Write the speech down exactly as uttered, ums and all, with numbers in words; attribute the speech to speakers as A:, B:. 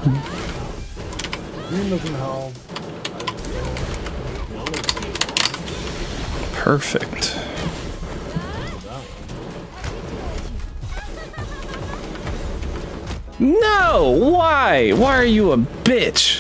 A: Perfect. No! Why? Why are you a bitch?